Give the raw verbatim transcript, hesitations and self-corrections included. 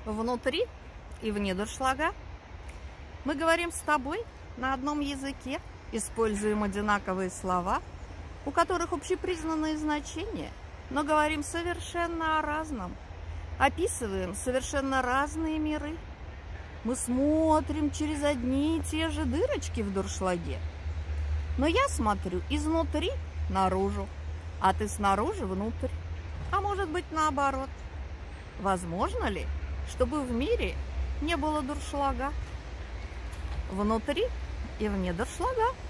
внутри и вне дуршлага. Мы говорим с тобой на одном языке, используем одинаковые слова, у которых общепризнанные значения, но говорим совершенно о разном, описываем совершенно разные миры. Мы смотрим через одни и те же дырочки в дуршлаге, но я смотрю изнутри наружу, а ты снаружи внутрь, а может быть наоборот. Возможно ли, чтобы в мире не было дуршлага? Внутри и вне дуршлага.